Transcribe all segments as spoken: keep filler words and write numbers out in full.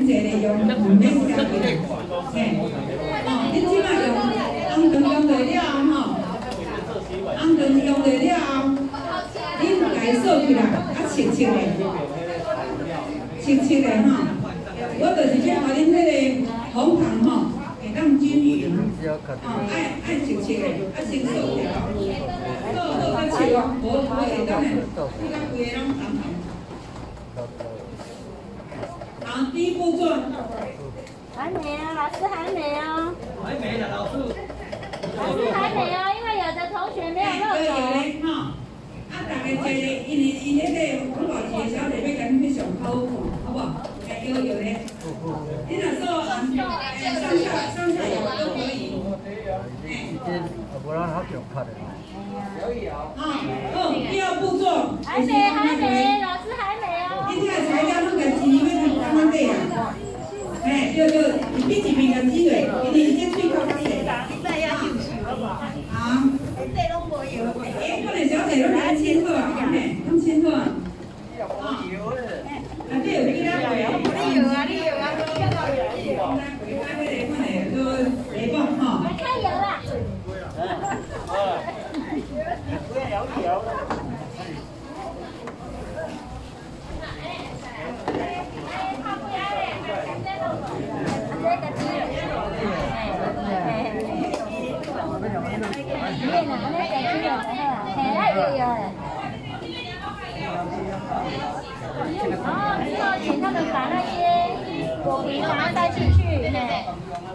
一个用唔免食嘅，嘿，哦，你即摆用红糖用对了吼，红糖用对了后，你家扫起来，啊清清的，清清的吼。我就是要互恁迄个红糖吼，会当均匀，哦，爱爱清清的，啊先扫掉，扫好再切，无无会当诶，你甲规个拢红红。 好，第一步做。 还没啊，老师还没哦。 还没呢，老师。 老师还没哦，因为有的同学没有漏斗。 哈，啊，大家坐，因为因迄个广播节小姐要跟你去上考看，好不好？哎，有有的。你若说上下上下游都可以。哎。 不然他就看的。可以啊。 啊，好，第二步做。 还没，还没，老师还没哦。 你这个材料拢个钱要放哪底啊？哎，对对，你比一边个钱落，因为伊这水口较细。好。这拢无油。哎，可能小姐拢来清好啊，嘿，拢清好啊。啊。内底有几多水？你油啊，你油啊，你油啊，你油啊。回家迄个看下都雷棒哈。 加油啦！ 不要摇摇。 哦，之后请他们把那些果皮把它带进去，嘿。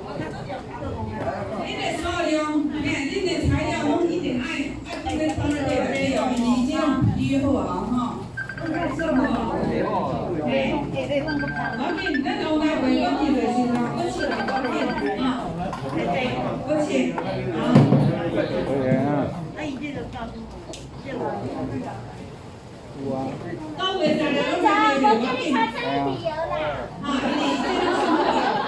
你的数量，嘿，你的材料拢一定爱爱这个放在这里哦，因为这样煮好啊，哈，做好。嘿，我给咱后来回过去就是啦，我切来我切，哈，我切，啊。 可以啊。 那一定就告诉我，这个。 到位在了， 队长，我给你擦擦皮油啦。 啊，你这个是。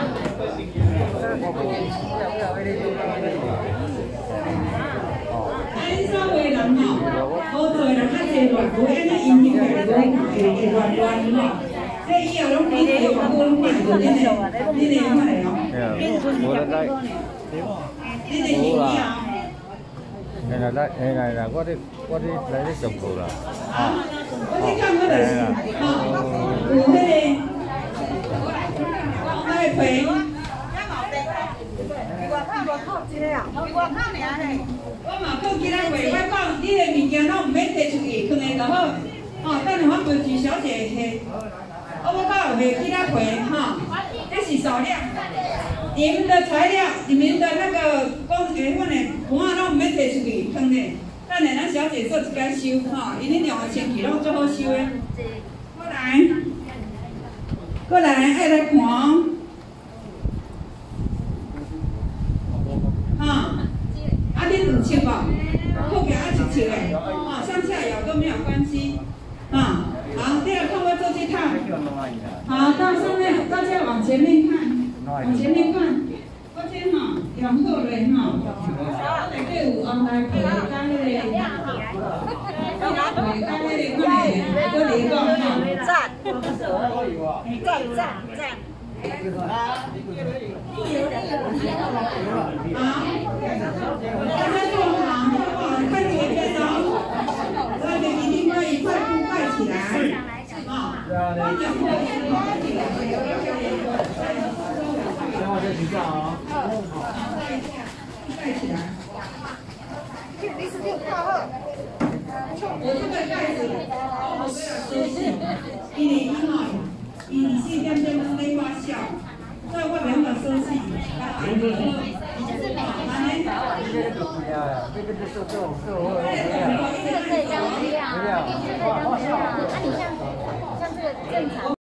安稍微人吼，好做人较济乱，无安尼阴阴来来会会乱乱吼。这以后拢你哋用温快就你哋，你哋快哦。 我来来。 你哋用以后。 哎啦来，哎啦啦，我哋我哋来啲上课啦。啊， 我哋看我就是，哈，有迄个，那个皮。 外口一个啊，外口尔嘿。 我嘛过其他话，我讲你的物件拢唔免摕出去，放下就好。哦，等下我文具小姐下，我我讲下其他皮哈，这是少量。 你们的材料，你们的那个工诶，阮的盘啊，拢唔免摕出去放咧。等下咱小姐做一间收吼，因为用的清气拢最好收的。过来，过来，爱来看。哈，啊，你唔切吧？后边爱切切的，啊，上下游都没有关系。啊，好，第二看我做这套。好，到上面，大家往前面看。 往前面看，我这哈用好嘞哈，我内底有安排皮加迄个，皮加迄个看下，搁里讲哈。 赞，赞赞赞。 好，大家做好，做好，看前面哦，外面一定要一块布盖起来，啊，我讲过一块起来。 我再举下啊！ 盖起来。 你是就靠后。 我这个盖子，我不要收起，因为伊吼，伊四点钟拢在发酵，所以我两个收起。安尼。 这个就不要呀，这个就是这种这种。 这个可以当不要，这个可以当不要。啊，你像像这个正常。